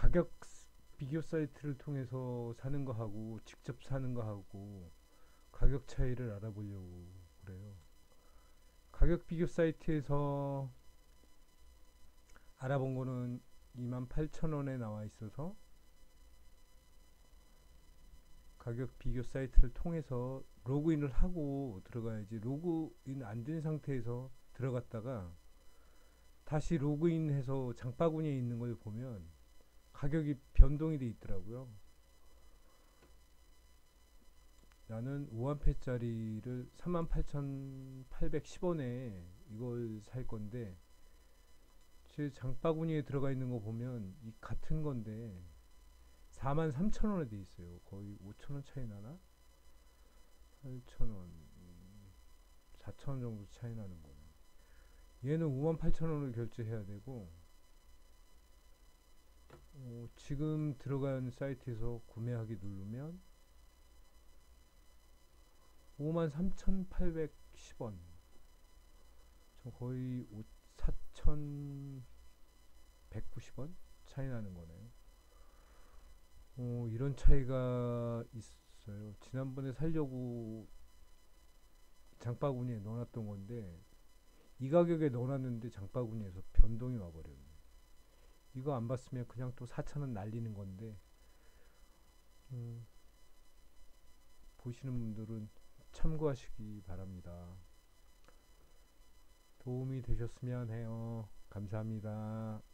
가격 비교 사이트를 통해서 사는 거하고 직접 사는 거하고 가격 차이를 알아보려고 그래요. 가격 비교 사이트에서 알아본 거는 28,000원에 나와 있어서 가격 비교 사이트를 통해서 로그인을 하고 들어가야지. 로그인 안 된 상태에서 들어갔다가 다시 로그인해서 장바구니에 있는 걸 보면 가격이 변동이 돼 있더라고요. 나는 5암페짜리를 38,810원에 이걸 살 건데 제 장바구니에 들어가 있는 거 보면 이 같은 건데 43,000원에 돼 있어요. 거의 5,000원 차이 나나? 8,000원, 4,000원 정도 차이 나는 거네. 얘는 58,000원을 결제해야 되고 지금 들어간 사이트에서 구매하기 누르면 53,810원. 거의 4,190원 차이 나는 거네요. 이런 차이가 있어요. 지난번에 살려고 장바구니에 넣어놨던 건데 이 가격에 넣어놨는데 장바구니에서 변동이 와버려요. 이거 안 봤으면 그냥 또 4,000원 날리는 건데 보시는 분들은 참고하시기 바랍니다. 도움이 되셨으면 해요. 감사합니다.